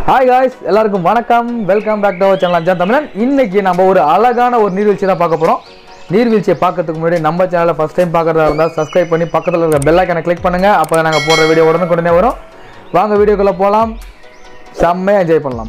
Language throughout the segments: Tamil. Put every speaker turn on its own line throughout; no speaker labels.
Hi guys, எல்லாருக்கும் வணக்கம். Welcome back to our channel Anjaan Tamizhan. இன்னைக்கு நம்ம ஒரு அழகான ஒரு நீர்வீழ்ச்சி தான் பார்க்க போறோம். நீர்வீழ்ச்சியை பார்க்கிறதுக்கு முன்னாடி நம்ம சேனலை ஃபர்ஸ்ட் டைம் பார்க்கறதா இருந்தா Subscribe பண்ணி பக்கத்துல இருக்க பெல் ஐகானை கிளிக் பண்ணுங்க. அப்பதான் நாங்க போடுற வீடியோ உடனுக்குடனே வரும். வாங்க வீடியோக்குள்ள போலாம். செம்மையா என்ஜாய் பண்ணலாம்.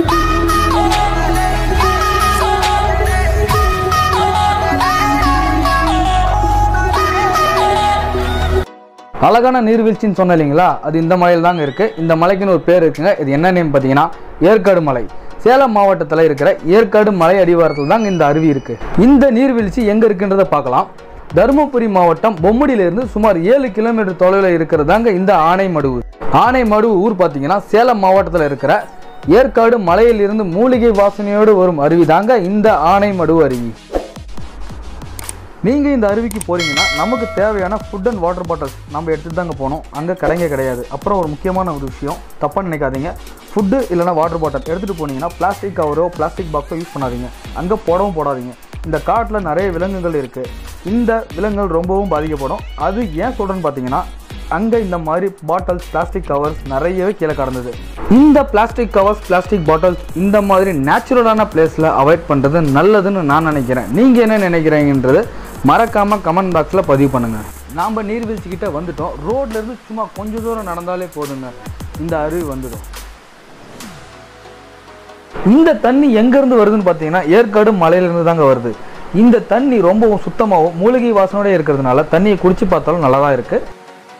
அழகான நீர்வீழ்ச்சின்னு சொன்ன இல்லைங்களா, அது இந்த மலையில் தாங்க இருக்குது. இந்த மலைக்குன்னு ஒரு பேர் இருக்குங்க. இது என்ன நேம் பார்த்தீங்கன்னா ஏற்காடு மலை. சேலம் மாவட்டத்தில் இருக்கிற ஏற்காடு மலை அடிவாரத்தில் தாங்க இந்த அருவி இருக்குது. இந்த நீர்வீழ்ச்சி எங்கே இருக்குன்றதை பார்க்கலாம். தருமபுரி மாவட்டம் பொம்முடியிலிருந்து சுமார் 7 கிலோமீட்டர் தொலைவில் இருக்கிறதாங்க இந்த ஆனைமடுவு. ஆனைமடுவு ஊர் பார்த்தீங்கன்னா சேலம் மாவட்டத்தில் இருக்கிற ஏற்காடு மலையிலிருந்து மூலிகை வாசனையோடு வரும் அருவி தாங்க இந்த ஆனைமடுவு அருவி. நீங்கள் இந்த அருவிக்கு போகிறீங்கன்னா நமக்கு தேவையான ஃபுட் அண்ட் வாட்டர் பாட்டில்ஸ் நம்ம எடுத்துகிட்டு தாங்க போகணும். அங்கே கடைங்க கிடையாது. அப்புறம் ஒரு முக்கியமான ஒரு விஷயம், தப்பாக நினைக்காதீங்க. ஃபுட்டு இல்லைனா வாட்டர் பாட்டில் எடுத்துகிட்டு போனீங்கன்னா பிளாஸ்டிக் கவரோ பிளாஸ்டிக் பாக்ஸோ யூஸ் பண்ணாதீங்க. அங்கே போடாதீங்க. இந்த காட்டில் நிறைய விலங்குகள் இருக்குது. இந்த விலங்குகள் ரொம்பவும் பாதிக்கப்படும். அது ஏன் சொல்கிறேன்னு பார்த்தீங்கன்னா, அங்கே இந்த மாதிரி பாட்டில்ஸ் பிளாஸ்டிக் கவர்ஸ் நிறையவே கீழே கடந்தது. இந்த பிளாஸ்டிக் கவர்ஸ் பிளாஸ்டிக் பாட்டில்ஸ் இந்த மாதிரி நேச்சுரலான பிளேஸில் அவாய்ட் பண்ணுறது நல்லதுன்னு நான் நினைக்கிறேன். நீங்கள் என்ன நினைக்கிறீங்கன்றது மறக்காமல் கமெண்ட் பாக்ஸில் பதிவு பண்ணுங்கள். நாம் நீர்வீழ்ச்சிக்கிட்ட வந்துட்டோம். ரோட்லேருந்து சும்மா கொஞ்சம் தூரம் நடந்தாலே போதுங்க, இந்த அருவி வந்துடும். இந்த தண்ணி எங்கேருந்து வருதுன்னு பார்த்தீங்கன்னா ஏற்காடு மலையிலேருந்து தாங்க வருது. இந்த தண்ணி ரொம்பவும் சுத்தமாகவும் மூலிகை வாசனையோட இருக்கிறதுனால தண்ணியை குடிச்சு பார்த்தாலும் நல்லா தான் இருக்குது.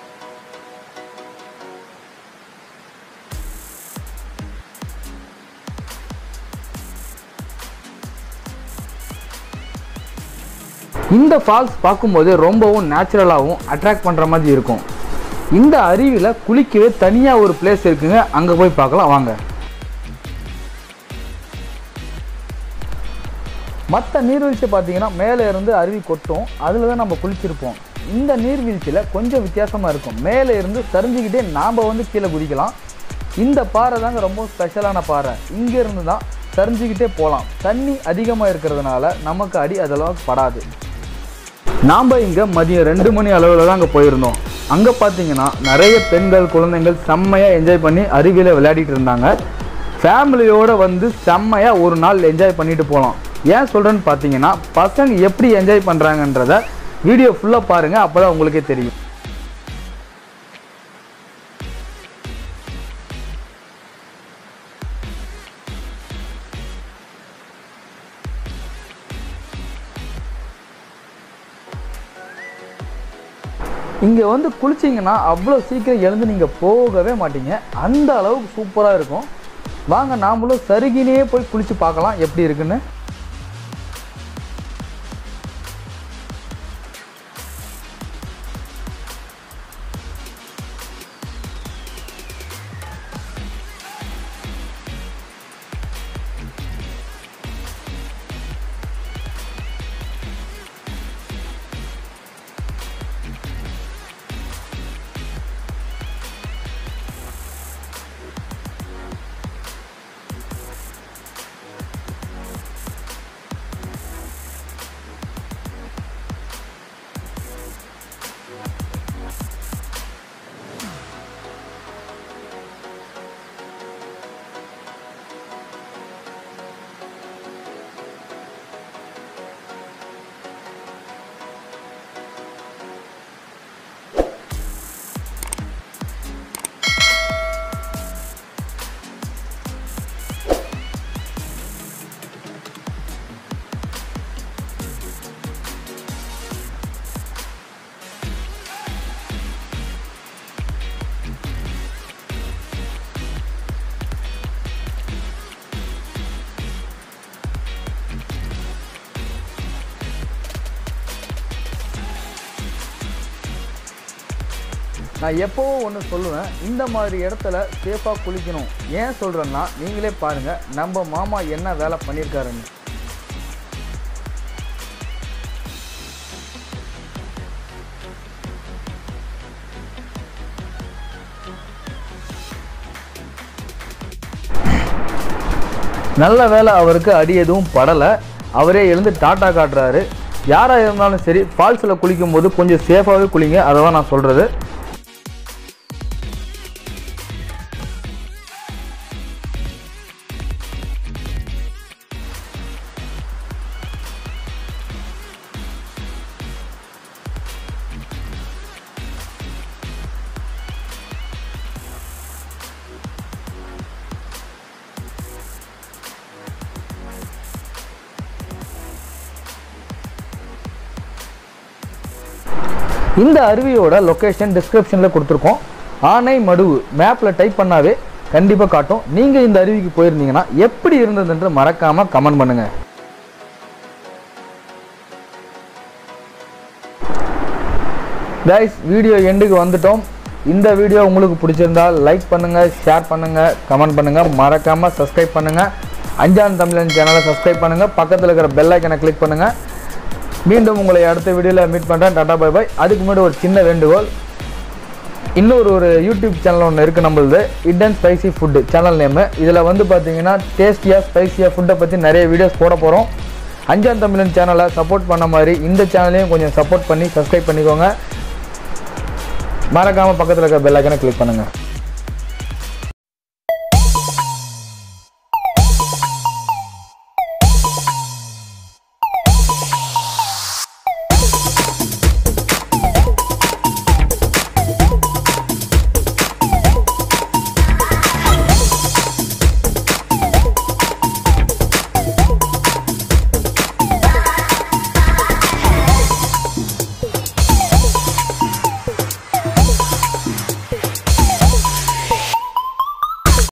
இந்த ஃபால்ஸ் பார்க்கும்போது ரொம்பவும் நேச்சுரலாகவும் அட்ராக்ட் பண்ணுற மாதிரி இருக்கும். இந்த அருவியில் குளிக்கவே தனியாக ஒரு பிளேஸ் இருக்குங்க. அங்கே போய் பார்க்கலாம் வாங்க. மற்ற நீர்வீழ்ச்சி பார்த்தீங்கன்னா மேலே இருந்து அருவி கொட்டும், அதில் தான் நம்ம குளிச்சிருப்போம். இந்த நீர்வீழ்ச்சியில் கொஞ்சம் வித்தியாசமாக இருக்கும். மேலே இருந்து சரிஞ்சிக்கிட்டே நாம் கீழே குதிக்கலாம். இந்த பாறை தாங்க ரொம்ப ஸ்பெஷலான பாறை. இங்கேருந்து தான் சரிஞ்சிக்கிட்டே போகலாம். தண்ணி அதிகமாக இருக்கிறதுனால நமக்கு அடி அதெல்லாம் படாது. நாம் இங்கே மதியம் 2 மணி அளவில் தான் அங்கே போயிருந்தோம். அங்கே பார்த்தீங்கன்னா நிறைய பெண்கள் குழந்தைகள் செம்மையாக என்ஜாய் பண்ணி அருவியில் விளையாடிட்டு இருந்தாங்க. ஃபேமிலியோடு வந்து செம்மையாக ஒரு நாள் என்ஜாய் பண்ணிட்டு போகலாம். ஏன் சொல்கிறேன்னு பார்த்தீங்கன்னா, பசங்க எப்படி என்ஜாய் பண்ணுறாங்கன்றத வீடியோ ஃபுல்லாக பாருங்கள், அப்போ தான் உங்களுக்கே தெரியும். இங்கே வந்து குளிச்சிங்கன்னா அவ்வளோ சீக்கிரம் எழுந்து நீங்கள் போகவே மாட்டீங்க. அந்த அளவுக்கு சூப்பராக இருக்கும். வாங்க நாமளும் சருகினே போய் குளித்து பார்க்கலாம் எப்படி இருக்குன்னு. நான் எப்போவும் ஒன்று சொல்லுவேன், இந்த மாதிரி இடத்துல சேஃபாக குளிக்கணும். ஏன் சொல்கிறேன்னா, நீங்களே பாருங்கள் நம்ம மாமா என்ன வேலை பண்ணியிருக்காருன்னு. நல்ல வேலை அவருக்கு அடி எதுவும் படலை. அவரே எழுந்து டாட்டா காட்டுறாரு. யாராக இருந்தாலும் சரி, ஃபால்ஸில் குளிக்கும் போது கொஞ்சம் சேஃபாகவே குளிங்க, அதை தான் நான் சொல்கிறது. இந்த அருவியோட லொக்கேஷன் டிஸ்கிரிப்ஷனில் கொடுத்துருக்கோம். ஆனைமடுவு மேப்பில் டைப் பண்ணாவே கண்டிப்பாக காட்டும். நீங்கள் இந்த அருவிக்கு போயிருந்தீங்கன்னா எப்படி இருந்ததுன்று மறக்காமல் கமெண்ட் பண்ணுங்கள். கைஸ், வீடியோ எண்டுக்கு வந்துட்டோம். இந்த வீடியோ உங்களுக்கு பிடிச்சிருந்தால் லைக் பண்ணுங்கள், ஷேர் பண்ணுங்கள், கமெண்ட் பண்ணுங்கள், மறக்காமல் சப்ஸ்கிரைப் பண்ணுங்கள். அஞ்சான் தமிழன் சேனலை சப்ஸ்கிரைப் பண்ணுங்கள். பக்கத்தில் இருக்கிற பெல் ஐக்கனை கிளிக் பண்ணுங்கள். மீண்டும் உங்களை அடுத்த வீடியோவில் மீட் பண்ணுறேன். Tata bye bye. அதுக்கு முன்னாடி ஒரு சின்ன வேண்டுகோள், இன்னொரு யூடியூப் சேனல் ஒன்று இருக்குது நம்மளது, இடன் ஸ்பைசி ஃபுட்டு சேனல் நேமு. இதில் வந்து பார்த்தீங்கன்னா டேஸ்டியாக ஸ்பைசியாக ஃபுட்டை பற்றி நிறைய வீடியோஸ் போட போகிறோம். அஞ்சான் தமிழன் சேனலை சப்போர்ட் பண்ண மாதிரி இந்த சேனலையும் கொஞ்சம் சப்போர்ட் பண்ணி சப்ஸ்கிரைப் பண்ணிக்கோங்க. மறக்காமல் பக்கத்தில் இருக்கிற பெல் ஐக்கனை கிளிக் பண்ணுங்கள்.